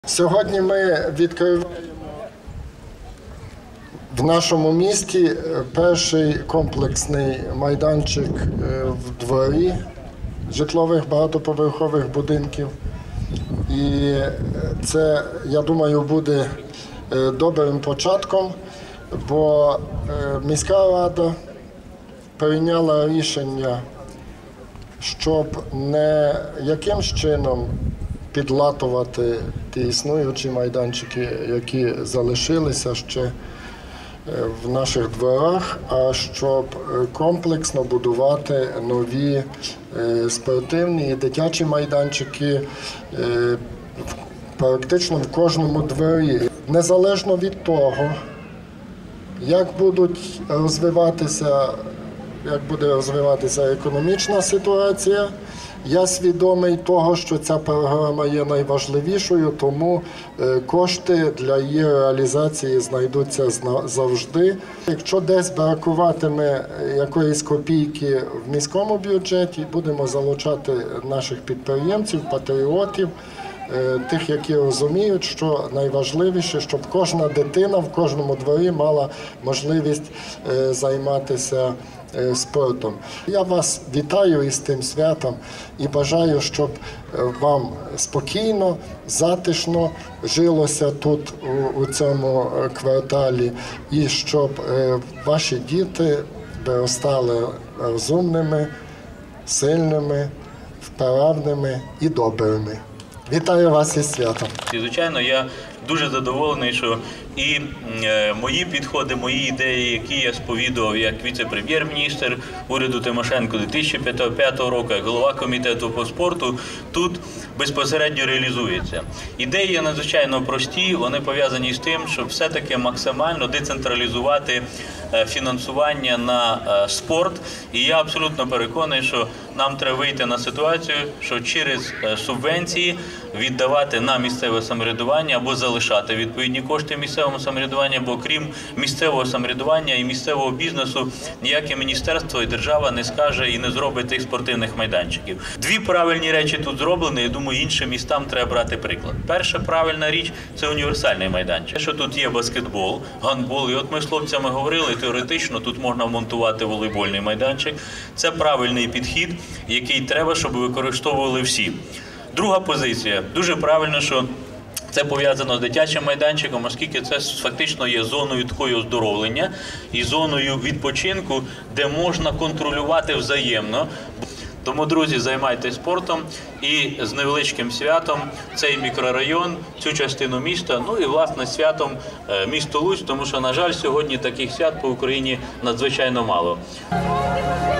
Сьогодні ми відкриваємо в нашому місті перший комплексний майданчик в дворі житлових багатоповерхових будинків. І це, я думаю, буде добрим початком, бо міська рада прийняла рішення, щоб не якимсь чином підлатувати ті існуючі майданчики, які залишилися ще в наших дворах, а щоб комплексно будувати нові спортивні і дитячі майданчики практично в кожному дворі. Незалежно від того, як буде розвиватися економічна ситуація, я свідомий того, що ця програма є найважливішою, тому кошти для її реалізації знайдуться завжди. Якщо десь бракуватиме якоїсь копійки в міському бюджеті, будемо залучати наших підприємців, патріотів, тих, які розуміють, що найважливіше, щоб кожна дитина в кожному дворі мала можливість займатися спортом. Я вас вітаю із тим святом і бажаю, щоб вам спокійно, затишно жилося тут, у цьому кварталі, і щоб ваші діти виростали розумними, сильними, вправними і добрими. Вітаю вас із святом. І, звичайно, я дуже задоволений, що і мої підходи, мої ідеї, які я сповідував як віце-прем'єр-міністр уряду Тимошенко 2005 року, як голова комітету по спорту, тут безпосередньо реалізується. Ідеї є надзвичайно прості, вони пов'язані з тим, щоб все-таки максимально децентралізувати фінансування на спорт. І я абсолютно переконаний, що нам треба вийти на ситуацію, що через субвенції віддавати на місцеве самоврядування або залишати відповідні кошти місцевому самоврядуванню, бо крім місцевого самоврядування і місцевого бізнесу ніяке міністерство і держава не скаже і не зробить тих спортивних майданчиків. Дві правильні речі тут зроблені, я думаю, іншим містам треба брати приклад. Перша правильна річ – це універсальний майданчик. Що тут є баскетбол, гандбол, і от ми з хлопцями говорили, теоретично тут можна вмонтувати волейбольний майданчик. Це правильний підхід, який треба, щоб використовували всі. Друга позиція. Дуже правильно, що це пов'язано з дитячим майданчиком, оскільки це фактично є зоною такої оздоровлення і зоною відпочинку, де можна контролювати взаємно. Тому, друзі, займайтесь спортом і з невеличким святом цей мікрорайон, цю частину міста, ну і, власне, святом місто Луцьк, тому що, на жаль, сьогодні таких свят по Україні надзвичайно мало.